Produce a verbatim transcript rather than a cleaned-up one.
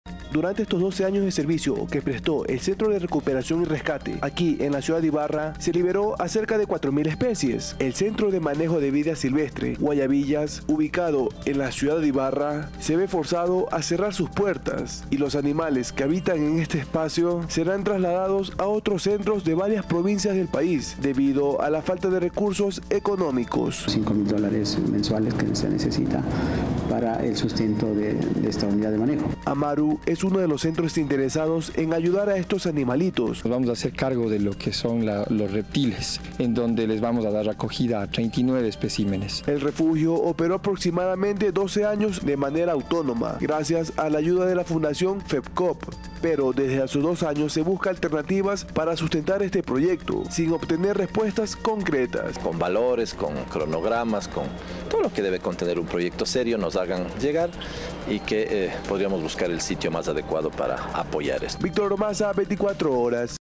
Durante estos doce años de servicio que prestó el Centro de Recuperación y Rescate, aquí en la ciudad de Ibarra, se liberó a cerca de cuatro mil especies. El Centro de Manejo de Vida Silvestre, Guayabillas, ubicado en la ciudad de Ibarra, se ve forzado a cerrar sus puertas y los animales que habitan en este espacio serán trasladados a otros centros de varias provincias del país debido a la falta de recursos económicos. cinco mil dólares mensuales que se necesita para el sustento de, de esta unidad de manejo. Amaru es uno de los centros interesados en ayudar a estos animalitos. Nos vamos a hacer cargo de lo que son la, los reptiles, en donde les vamos a dar acogida a treinta y nueve especímenes. El refugio operó aproximadamente doce años de manera autónoma, gracias a la ayuda de la Fundación FEPCOP, pero desde hace dos años se busca alternativas para sustentar este proyecto, sin obtener respuestas concretas. Con valores, con cronogramas, con todo lo que debe contener un proyecto serio, nos hagan llegar y que eh, podríamos buscar el sitio más adecuado para apoyar esto. Víctor Maza, veinticuatro horas.